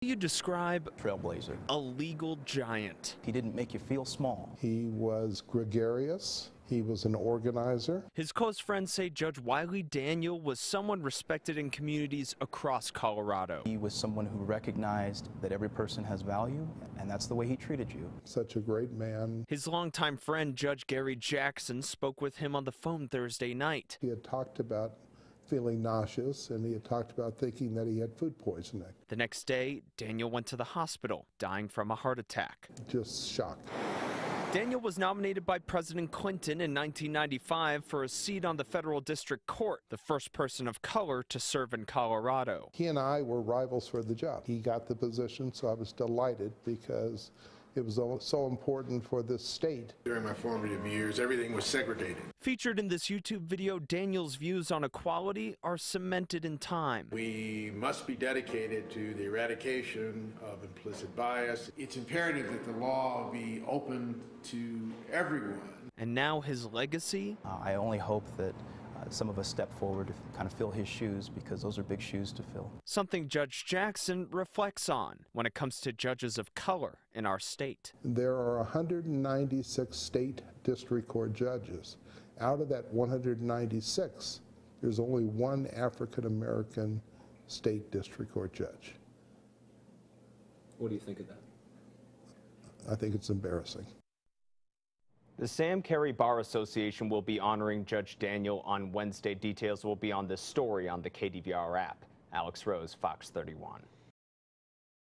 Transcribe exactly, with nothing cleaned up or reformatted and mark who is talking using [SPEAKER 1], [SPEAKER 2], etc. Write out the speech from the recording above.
[SPEAKER 1] You describe
[SPEAKER 2] trailblazer,
[SPEAKER 1] a legal giant.
[SPEAKER 2] he didn't make you feel small.
[SPEAKER 3] He was gregarious. He was an organizer.
[SPEAKER 1] His close friends say Judge Wiley Daniel was someone respected in communities across Colorado.
[SPEAKER 2] He was someone who recognized that every person has value, and that's the way he treated you.
[SPEAKER 3] Such a great man.
[SPEAKER 1] His longtime friend, Judge Gary Jackson, spoke with him on the phone Thursday night.
[SPEAKER 3] He had talked about feeling nauseous, and he had talked about thinking that he had food poisoning.
[SPEAKER 1] The next day, Daniel went to the hospital, dying from a heart attack.
[SPEAKER 3] Just shocked.
[SPEAKER 1] Daniel was nominated by President Clinton in nineteen ninety-five for a seat on the federal district court, the first person of color to serve in Colorado.
[SPEAKER 3] He and I were rivals for the job. He got the position, so I was delighted because it was so important for this state.
[SPEAKER 4] During my formative years, everything was segregated.
[SPEAKER 1] Featured in this YouTube video, Daniel's views on equality are cemented in time.
[SPEAKER 4] We must be dedicated to the eradication of implicit bias. It's imperative that the law be open to everyone.
[SPEAKER 1] And now his legacy?
[SPEAKER 2] Uh, I only hope that uh, some of us step forward to kind of fill his shoes, because those are big shoes to fill.
[SPEAKER 1] Something Judge Jackson reflects on when it comes to judges of color in our state.
[SPEAKER 3] There are one hundred ninety-six state district court judges. Out of that one hundred ninety-six, there's only one African American state district court judge.
[SPEAKER 5] What do you think of that?
[SPEAKER 3] I think it's embarrassing.
[SPEAKER 1] The Sam Cary Bar Association will be honoring Judge Daniel on Wednesday. Details will be on this story on the K D V R app. Alex Rose, Fox thirty-one.